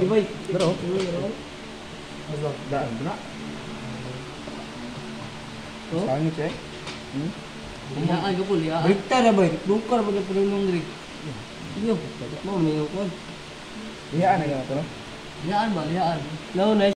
Boy. Bro. Daan na. Saan yung check? Liyaan ka po, liyaan. Bukta na ba? Bukar ba na pala mong rig? Iyo. Mo may ko. Iyaan na ganito no? Liyaan ba, liyaan. No, nice.